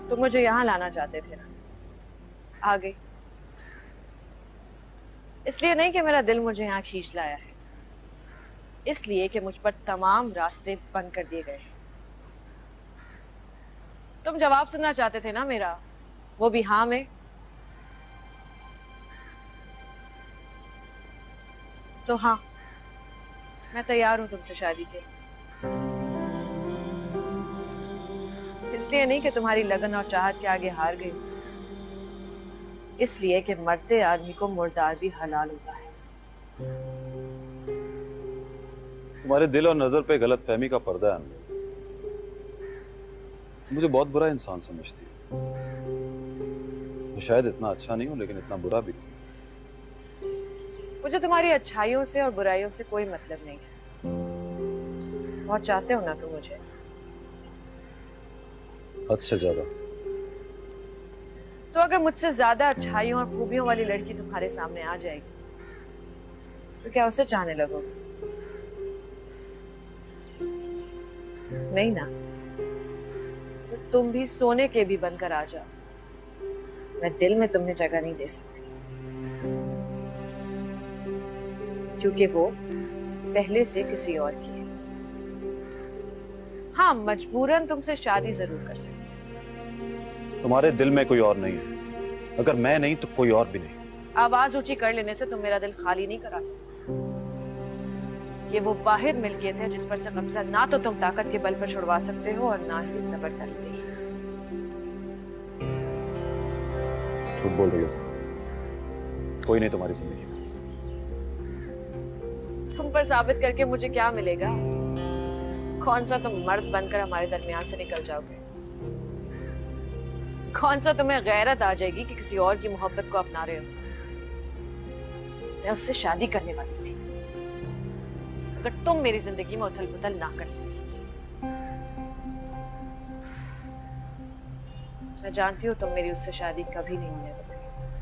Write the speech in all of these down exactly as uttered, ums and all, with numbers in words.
तुम मुझे यहाँ लाना चाहते थे ना, आ गई। इसलिए नहीं कि मेरा दिल मुझे यहाँ खींच लाया है, इसलिए कि मुझ पर तमाम रास्ते बंद कर दिए गए हैं। तुम जवाब सुनना चाहते थे ना मेरा, वो भी हाँ में। तो हाँ, मैं तैयार हूं तुमसे शादी के। इसलिए नहीं कि तुम्हारी लगन और चाहत के आगे हार गई, इसलिए कि मरते आदमी को मुर्दार भी हलाल होता है। तुम्हारे दिल और नजर पे गलत फहमी का पर्दा है। मुझे बहुत बुरा इंसान समझती है। मैं शायद इतना अच्छा नहीं हूं, लेकिन इतना बुरा भी नहीं। मुझे तुम्हारी अच्छाइयों से और बुराइयों से कोई मतलब नहीं है। बहुत चाहते हो ना तुम मुझे? हद से ज्यादा। तो अगर मुझसे ज्यादा अच्छाइयों और खूबियों वाली लड़की तुम्हारे सामने आ जाएगी, तो क्या उसे चाहने लगोगे? नहीं ना? तो तुम भी सोने के भी बनकर आ जाओ, मैं दिल में तुम्हें जगह नहीं दे सकती, क्योंकि वो पहले से किसी और की है। हाँ, मजबूरन तुमसे शादी जरूर कर सकती हूँ। तुम्हारे दिल में कोई और नहीं है। अगर मैं नहीं तो कोई और भी नहीं। आवाज ऊंची कर लेने से तुम मेरा दिल खाली नहीं करा सकते। ये वो वाहिद मिल्कियत है जिस पर से कब्जा ना तो तुम ताकत के बल पर छुड़वा सकते हो और ना ही जबरदस्ती। झूठ बोल रही हो। कोई नहीं तुम्हारी जिंदगी में। तुम पर साबित करके मुझे क्या मिलेगा? कौन सा तुम मर्द बनकर हमारे दरमियान से निकल जाओगे? कौन सा तुम्हें गैरत आ जाएगी कि किसी और की मोहब्बत को अपना रहे हो? मैं उससे शादी करने वाली थी, अगर तुम मेरी जिंदगी में उथल पुथल ना करते। मैं जानती हूँ तुम मेरी उससे शादी कभी नहीं होने दोगे।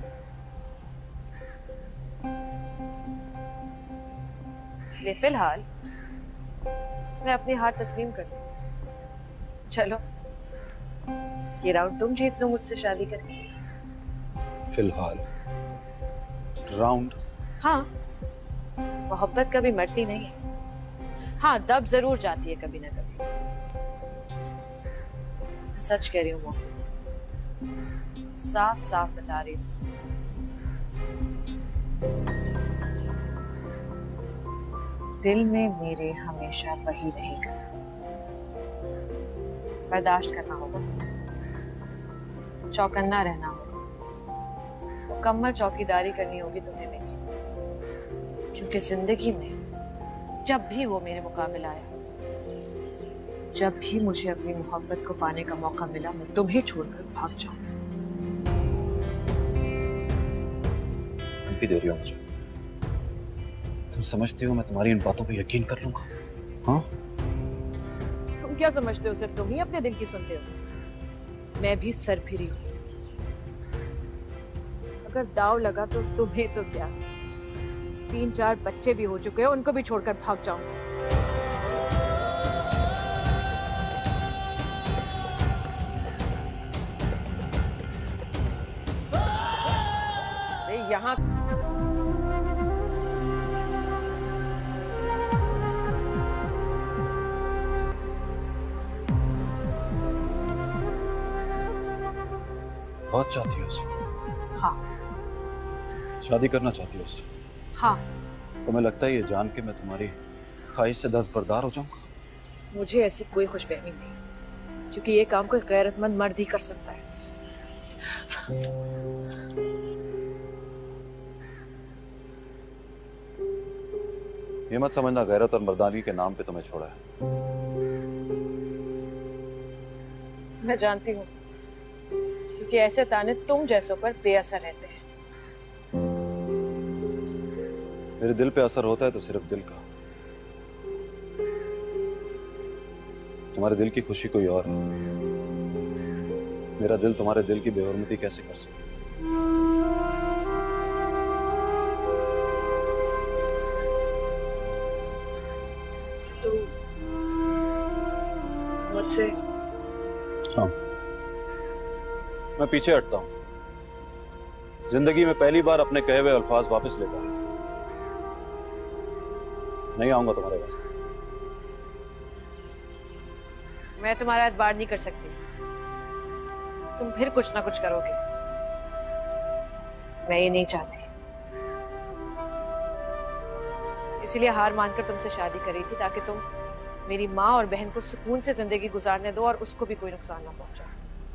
इसलिए फिलहाल मैं अपनी हार तस्लीम करती हूँ। चलो, ये राउंड तुम जीत लो मुझसे शादी करके। फिलहाल राउंड? हाँ, मोहब्बत कभी मरती नहीं है। हाँ, दब जरूर जाती है कभी ना कभी। मैं सच कह रही हूँ मोहित, साफ साफ बता रही हूँ। दिल में मेरे हमेशा वही रहेगा। बर्दाश्त करना होगा तुम्हें, चौकन्ना रहना होगा, मुकम्मल चौकीदारी करनी होगी तुम्हें मेरी, क्योंकि जिंदगी में जब भी वो मेरे मुकाबले आया, जब भी मुझे अपनी मोहब्बत को पाने का मौका मिला, मैं तुम्हें छोड़कर भाग जाऊंगी। धमकी दे रही हो मुझे? तुम समझती हो मैं तुम्हारी इन बातों पे यकीन कर लूंगा? हाँ? तुम क्या समझते हो सिर्फ तुम ही अपने दिल की सुनते हो? मैं भी सरफिरी हूं। अगर दाव लगा तो तुम्हें तो क्या, तीन चार बच्चे भी हो चुके हैं, उनको भी छोड़कर भाग जाऊंगा। यहाँ बहुत चाहती हो उसे? हाँ। शादी करना चाहती हो उससे? हाँ। तुम्हें लगता है ये जान के मैं तुम्हारी ख्वाहिश से दस्तबरदार हो जाऊंगा? मुझे ऐसी कोई खुशफहमी नहीं, क्योंकि ये काम कोई गैरतमंद मर्द ही कर सकता है। ये मत समझना गैरत और मर्दानगी के नाम पे तुम्हें छोड़ा है। मैं जानती हूँ, क्योंकि ऐसे ताने तुम जैसों पर बेअसर रहते हैं। मेरे दिल पे असर होता है तो सिर्फ दिल का। तुम्हारे दिल की खुशी कोई और है। मेरा दिल तुम्हारे दिल की बेहुरमती कैसे कर सकता? तो तुम मुझसे हाँ, मैं पीछे हटता हूं। जिंदगी में पहली बार अपने कहे हुए अल्फाज वापस लेता हूं। नहीं आऊंगा तुम्हारे वास्ते। मैं तुम्हारा एतबार नहीं कर सकती। तुम फिर कुछ ना कुछ करोगे। मैं ये नहीं चाहती। इसीलिए हार मानकर तुमसे शादी करी थी, ताकि तुम मेरी माँ और बहन को सुकून से जिंदगी गुजारने दो और उसको भी कोई नुकसान ना पहुंचाओ।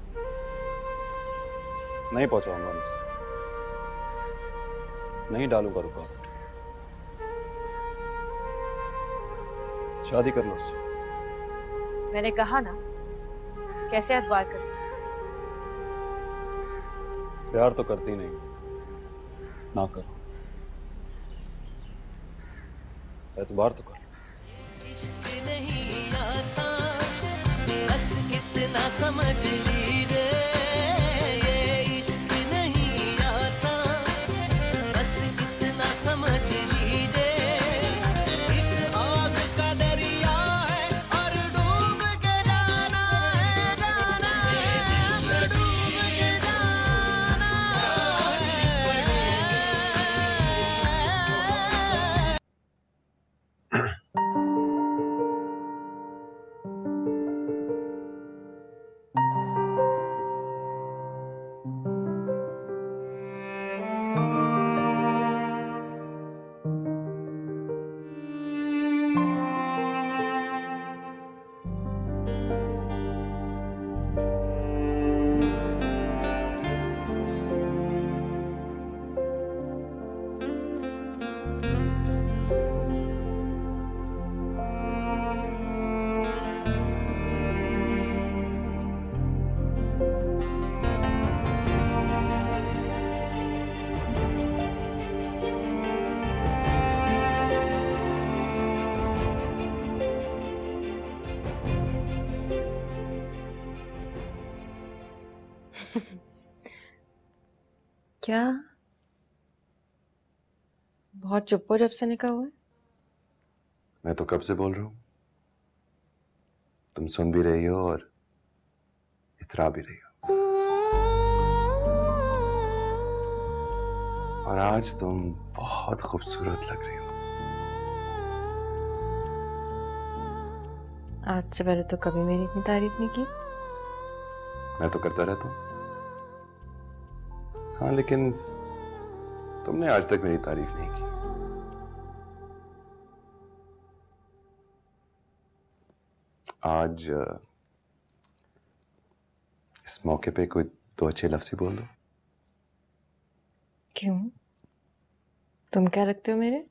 नहीं पहुंचाऊंगा मुझसे। नहीं डालूंगा रुकावट। शादी कर लो उससे। मैंने कहा ना, कैसे एतबार कर। प्यार तो करती नहीं, ना करो। एतबार तो कर लो। इश्क नहीं आसान, बस कितना समझ लीजिए। ये इश्क नहीं आसान, बस कितना समझ लीजिए। एक आग का दरिया है और डूब के जाना है, जाना है, डूब के जाना है। क्या बहुत चुप हो जब से निकला हुआ है? मैं तो कब से बोल रहा हूं, तुम सुन भी रही हो और इतरा भी रही हो। और आज तुम बहुत खूबसूरत लग रही हो। आज से पहले तो कभी मेरी इतनी तारीफ नहीं की। मैं तो करता रहता हूं। हाँ, लेकिन तुमने आज तक मेरी तारीफ नहीं की। आज इस मौके पे कोई दो अच्छे लफ्ज़ ही बोल दो। क्यों? तुम क्या लगते हो मेरे?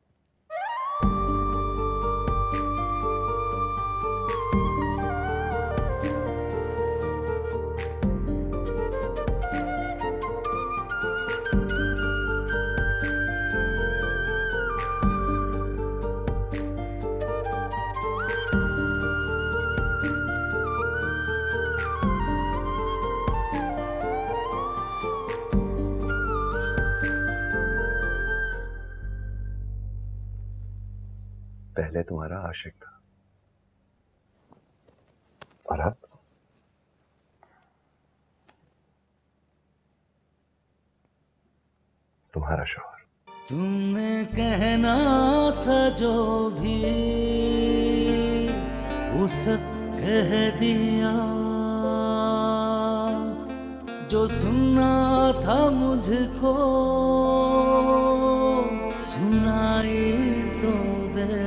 पहले तुम्हारा आशिक था और अब तुम्हारा शौहर। तुमने कहना था जो भी वो सब कह दिया, जो सुनना था मुझको सुनाई तो दे।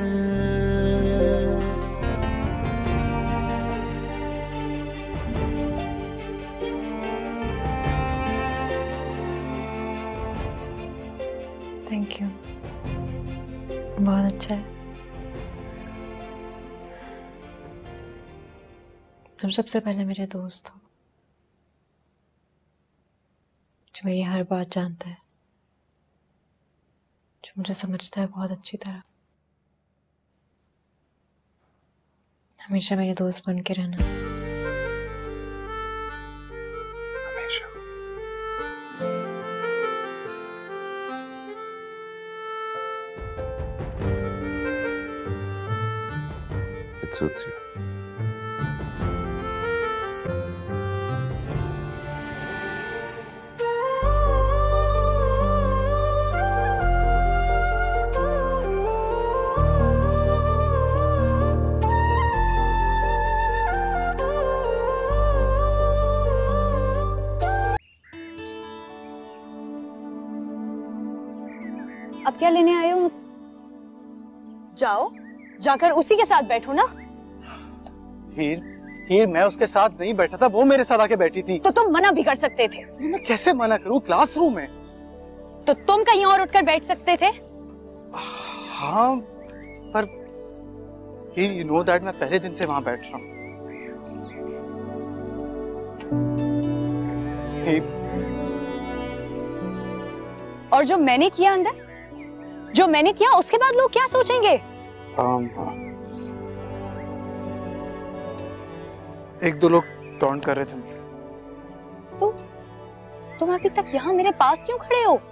थैंक यू, बहुत अच्छा है। तुम सबसे पहले मेरे दोस्त हो, जो मेरी हर बात जानता है, जो मुझे समझता है बहुत अच्छी तरह। हमेशा मेरे दोस्त बन के रहना। हमेशा। It suits you. क्या लेने आए हो मुझसे? जाओ, जाकर उसी के साथ बैठो ना। हीर, हीर मैं उसके साथ नहीं बैठा था, वो मेरे साथ आके बैठी थी। तो तुम मना भी कर सकते थे। मैं कैसे मना करूं? क्लासरूम है। तो तुम कहीं और उठकर बैठ सकते थे। हाँ, पर हीर, यू नो दैट मैं पहले दिन से वहां बैठ रहा हूँ। और जो मैंने किया अंदर, जो मैंने किया उसके बाद लोग क्या सोचेंगे? um, एक दो लोग टॉन्ट कर रहे थे। तो तुम अभी तक यहाँ मेरे पास क्यों खड़े हो?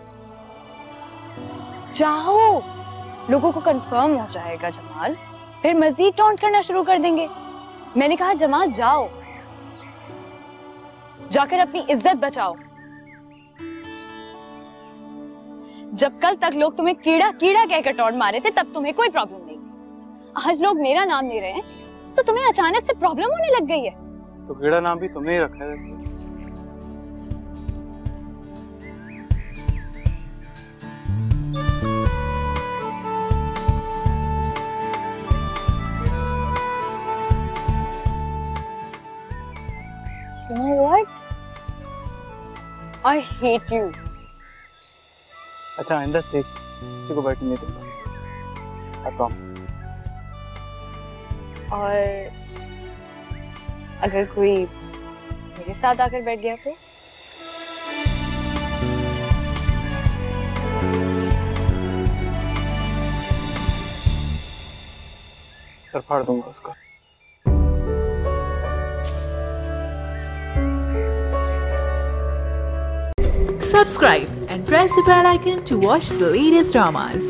जाओ, लोगों को कंफर्म हो जाएगा जमाल, फिर मजीद टॉन्ट करना शुरू कर देंगे। मैंने कहा जमाल जाओ, जाकर अपनी इज्जत बचाओ। जब कल तक लोग तुम्हें कीड़ा कीड़ा कहकर टॉन्ट मारे थे तब तुम्हें कोई प्रॉब्लम नहीं थी। आज लोग मेरा नाम ले रहे हैं तो तुम्हें अचानक से प्रॉब्लम होने लग गई है। तो कीड़ा नाम भी तुम्हें ही रखा है वैसे। You know what? I hate you. अच्छा, आइंदा से किसी को बैठने नहीं दूंगा। I promise. और अगर कोई मेरे साथ आकर बैठ गया तो? सर फाड़ दूंगा उसका। Subscribe and press the bell icon to watch the latest dramas.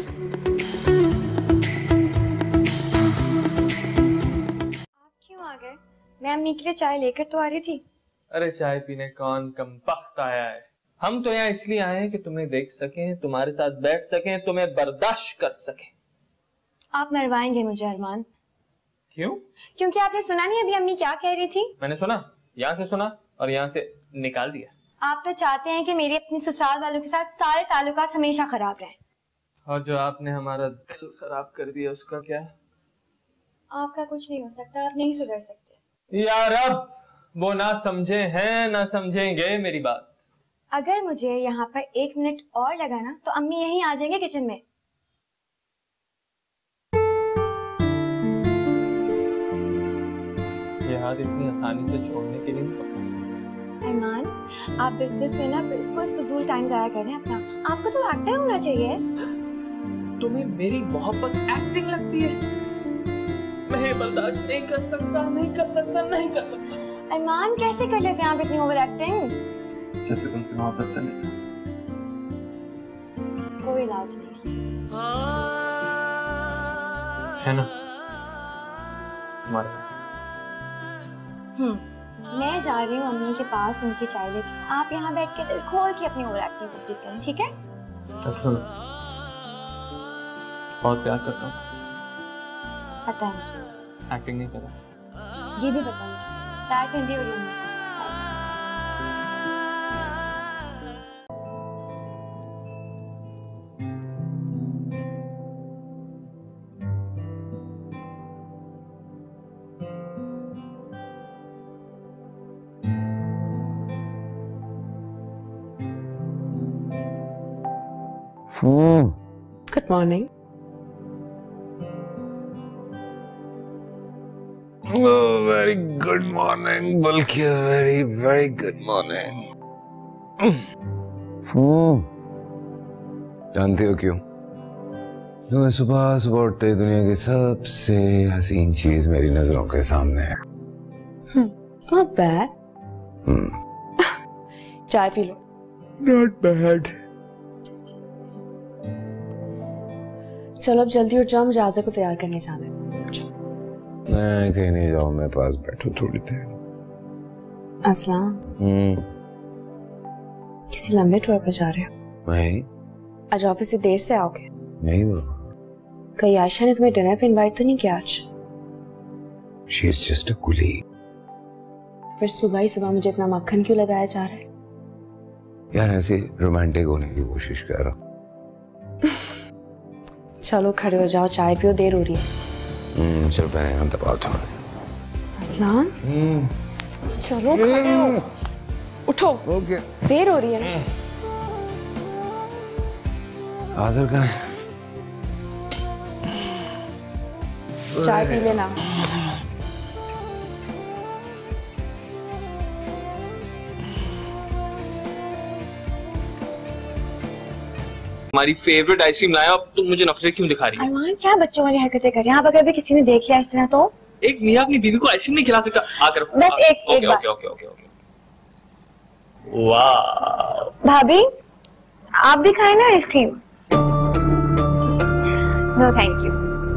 आप क्यों आ गए? मैं अम्मी के लिए चाय लेकर तो आ रही थी। अरे चाय पीने कौन कमबख्त आया है? हम तो यहाँ इसलिए आए हैं कि तुम्हें देख सकें, तुम्हारे साथ बैठ सकें, तुम्हें बर्दाश्त कर सकें। आप मरवाएंगे मुझे अरमान। क्यों? क्योंकि आपने सुना नहीं अभी अम्मी क्या कह रही थी? मैंने सुना, यहाँ से सुना और यहाँ से निकाल दिया। आप तो चाहते हैं कि मेरी अपनी ससुराल वालों के साथ सारे ताल्लुकात हमेशा खराब रहें। और जो आपने हमारा दिल खराब कर दिया उसका क्या? आपका कुछ नहीं हो सकता, आप नहीं सुधर सकते। यार अब वो ना समझे हैं ना समझेंगे मेरी बात। अगर मुझे यहाँ पर एक मिनट और लगा ना तो अम्मी यहीं आ जाएंगे किचन में। ये हाथ इतनी आसानी से छोड़ने के लिए नहीं। अरमान, आप बिजनेस में ना बिल्कुल फजूल टाइम जाया कर रहे हैं अपना। आपको तो एक्टर होना चाहिए। तुम्हें मेरी मोहब्बत एक्टिंग लगती है? मैं ये बर्दाश्त नहीं कर सकता, नहीं कर सकता, नहीं कर सकता। अरमान, कैसे कर लेते हैं आप इतनी ओवर एक्टिंग? जैसे तुमसे मोहब्बत करने का कोई इलाज नहीं है ना तुम्हारे पास? हम्म, मैं जा रही हूँ अम्मी के पास उनकी चाय लेके। आप यहाँ बैठ के दिल खोल के अपनी ओवर एक्टिंग कंप्लीट करें, ठीक है? अच्छा सुनो, बहुत प्यार करता हूँ। पता है मुझे। एक्टिंग नहीं कर रहा। ये भी पता है मुझे। चाय ठंडी हो रही है। Good morning. Oh, very good morning, बल्कि very very good morning. हम्म, जानती हो क्यों? क्योंकि सुबह सुबह उठते ही दुनिया की सबसे हसीन चीज मेरी नजरों के सामने है। Not bad. हम्म, चाय पी लो। not bad. चलो अब जल्दी उठ जाओ, मुझे आज़ा को तैयार करने जाना है। मैं कहीं नहीं जाऊँ, मैं पास बैठो थोड़ी देर। अस्सलाम। हम्म, किसी लंबे टूर पे जा रहे हो? नहीं आज ऑफिस से देर से आओगे? नहीं वो कहीं आयशा ने तुम्हें डिनर पे इनवाइट तो नहीं किया आज? She is just a colleague. फिर सुबह ही सुबह मुझे इतना मक्खन क्यों लगाया जा रहा है? यार ऐसे रोमांटिक होने की कोशिश कर रहा हूँ। चलो खड़े हो जाओ, चाय पियो, देर हो रही है। हम्म चल पहले हम दबाओ थोड़ा सा। असलान चलो खड़े हो, उठो। ओके देर हो रही है ना। आदर कहाँ है? चाय पी लेना। हमारी फेवरेट आइसक्रीम लाया, अब तुम मुझे नफरत क्यों दिखा रही है? अरमान क्या बच्चों वाली हरकतें कर रहे हैं आप? अगर भी किसी ने देख लिया इस तरह तो एक मियाँ अपनी बीवी को आइसक्रीम नहीं खिला सकता? आकर बस एक एक बार। Okay okay okay okay. वाह भाभी आप भी खाए ना ice cream? No thank you.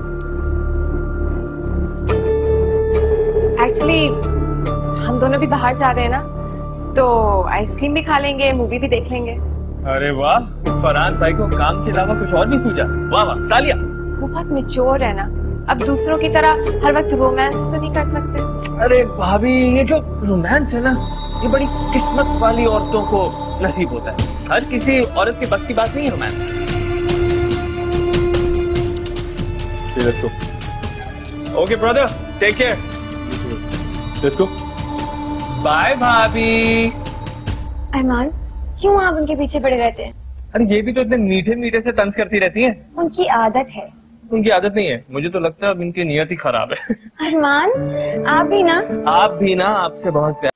Actually हम दोनों भी बाहर जा रहे हैं ना, तो आइसक्रीम भी खा लेंगे, मूवी भी देख लेंगे। अरे वाह, फरहान भाई को काम के अलावा कुछ और भी सूझा। वाह वाह, तालियां। वो बहुत मैच्योर है ना, अब दूसरों की तरह हर वक्त रोमांस तो नहीं कर सकते। अरे भाभी, ये जो रोमांस है ना, ये बड़ी किस्मत वाली औरतों को नसीब होता है। हर किसी औरत के बस की बात नहीं है romance. Let's go. Okay brother, take care. Let's go. Bye भाभी। अरमान क्यों आप उनके पीछे पड़े रहते हैं? अरे ये भी तो इतने मीठे मीठे से तंज करती रहती हैं। उनकी आदत है। उनकी आदत नहीं है, मुझे तो लगता है अब इनकी नियत ही खराब है। अरमान आप भी ना। आप भी ना, आपसे बहुत प्यार।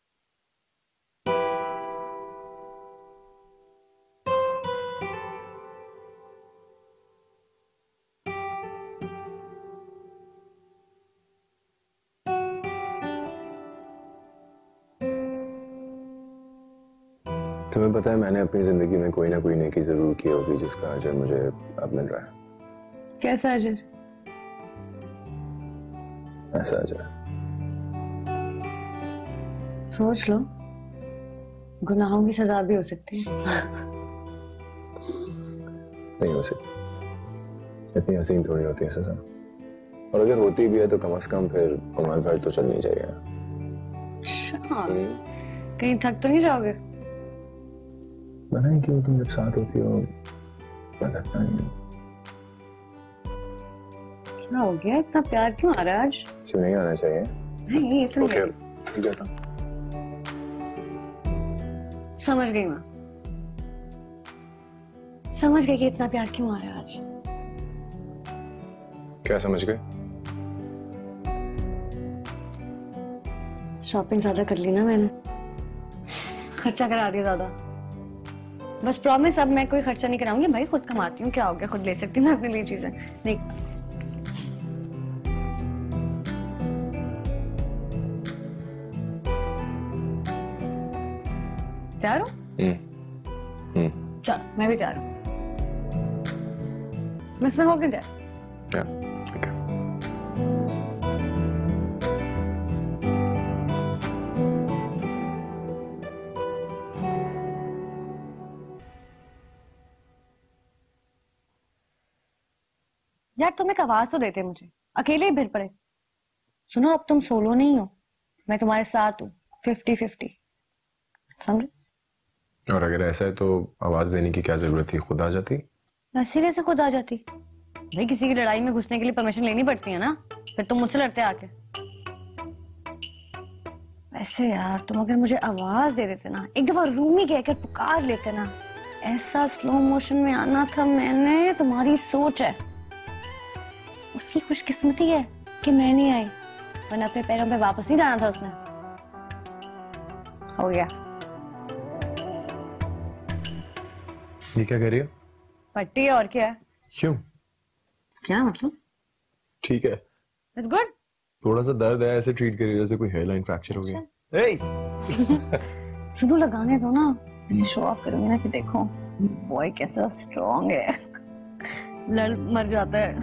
तुम्हें पता है मैंने अपनी जिंदगी में कोई ना कोई नेकी जरूर की होगी जिसका अजर मुझे अब मिल रहा है। कैसा अजर? ऐसा अजर। सोच लो, गुनाहों की सजा भी हो सकती है। नहीं हो सकती, इतनी हसीन थोड़ी होती है सजा। और अगर होती भी है तो कम से कम फिर उम्र भर तो चलनी चाहिए। कहीं थक तो नहीं जाओगे? नहीं क्यों, तुम जब साथ होती हो मैं थकता नहीं हूँ। क्या हो गया, इतना प्यार क्यों आ रहा है आज? क्यों नहीं आना चाहिए? नहीं ये तो ओके नहीं। जाता। समझ गई माँ, समझ गई कि इतना प्यार क्यों आ रहा है आज। क्या समझ गए? शॉपिंग ज्यादा कर ली ना मैंने, खर्चा करा दिया ज्यादा। बस प्रॉमिस, अब मैं कोई खर्चा नहीं कराऊंगी। भाई खुद कमाती हूँ, क्या हो गया, खुद ले सकती हूँ मैं अपने लिए चीजें। नहीं तैयार हो? हम्म हम्म चलो मैं भी तैयार हूँ। मैं इसमें हो गया तैयार? क्या? ठीक है। यार तुम एक आवाज तो देते मुझे, अकेले ही भिड़ पड़े। सुनो अब तुम सोलो नहीं हो, मैं तुम्हारे साथ हूँ, फिफ्टी फिफ्टी, समझे? और अगर ऐसा है तो आवाज देने की क्या जरूरत थी, खुद आ जाती। वैसे कैसे खुद आ जाती? भाई किसी की लड़ाई में घुसने के लिए परमिशन लेनी पड़ती है ना, फिर तुम मुझसे लड़ते आके। वैसे यार तुम अगर मुझे आवाज दे देते ना, एक दफा रूम ही कहकर पुकार लेते ना, ऐसा स्लो मोशन में आना था मैंने। तुम्हारी सोच है, उसकी खुशकिस्मती है कि मैं नहीं आई, वरना अपने पैरों पे वापस नहीं जाना था उसने। हो गया। ये क्या कह रही हो? पट्टी है और क्या है? क्यों? क्या मतलब? ठीक है, इट्स गुड। थोड़ा सा दर्द है, ऐसे ट्रीट करिए जैसे कोई हेयरलाइन फ्रैक्चर हो गया। ए! सुनो लगाने दो ना, ऐसे शो ऑफ करूंगी ना कि देखो बॉय कैसा स्ट्रांग है। लड़ मर जाता है।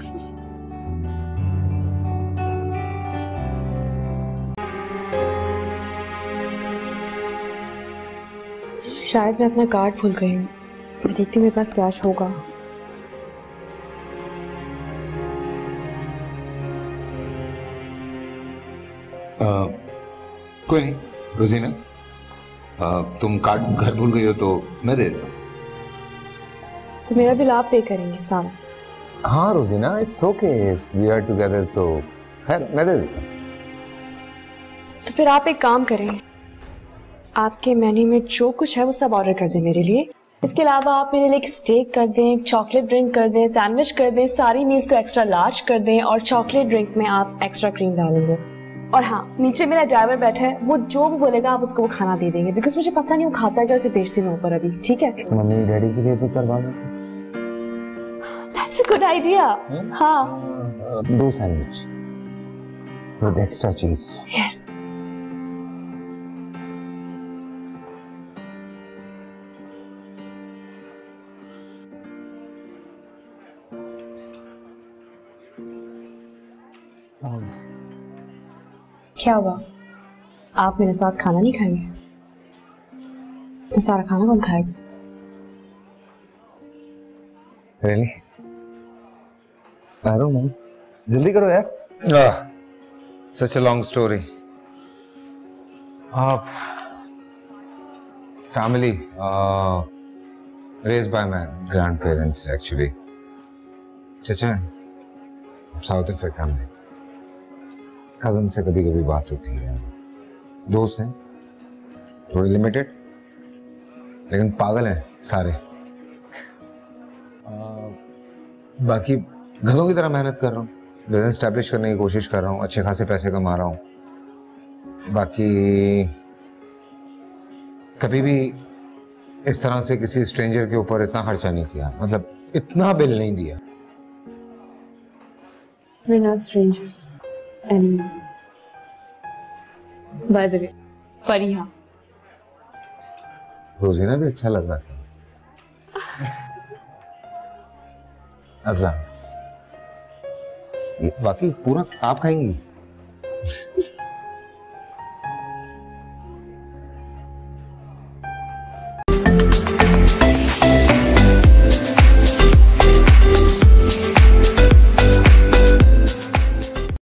शायद मैं अपना कार्ड भूल गई हूँ, मैं देखती हूँ मेरे पास कैश होगा। आ, कोई नहीं रोजीना, आ, तुम कार्ड घर भूल गई हो तो मैं दे देता हूँ। तो मेरा बिल आप पे करेंगे साल? हाँ Rozina, it's okay, we are together, तो खैर मैं दे देता हूँ। तो फिर आप एक काम करें, आपके मेन्यू में जो कुछ है वो सब ऑर्डर कर दें मेरे लिए। इसके अलावा आप मेरे लिए एक स्टेक कर दें, एक चॉकलेट ड्रिंक कर दें, सैंडविच कर दें, सारी मील्स को एक्स्ट्रा लार्ज कर दें और चॉकलेट ड्रिंक में आप एक्स्ट्रा क्रीम डालेंगे। और हाँ, नीचे मेरा ड्राइवर बैठा है, वो जो भी बोलेगा आप उसको वो खाना दे देंगे, बिकॉज मुझे पता नहीं वो खाता क्या, उसे भेजती मैं ऊपर अभी, ठीक है? मम्मी डैडी के लिए भी करवा दो। That's a good idea. हाँ, दो sandwich with extra cheese. Yes. क्या हुआ, आप मेरे साथ खाना नहीं खाएंगे? तो सारा खाना कौन खाएगा? Really? I don't know. जल्दी करो यार। ah, such a long story. uh, family uh, raised by my grandparents actually. चचा साउथ अफ्रीका में, कजन से कभी कभी बात होती है, दोस्त हैं थोड़े लिमिटेड लेकिन पागल हैं सारे। आ, बाकी गधों की तरह मेहनत कर रहा हूँ, बिजनेस स्टैब्लिश करने की कोशिश कर रहा हूँ, अच्छे खासे पैसे कमा रहा हूँ। बाकी कभी भी इस तरह से किसी स्ट्रेंजर के ऊपर इतना खर्चा नहीं किया, मतलब इतना बिल नहीं दिया। We're not strangers anymore. By the way, Fariha. रोजीना भी अच्छा लग रहा था। अजला, वाकई पूरा आप खाएंगी?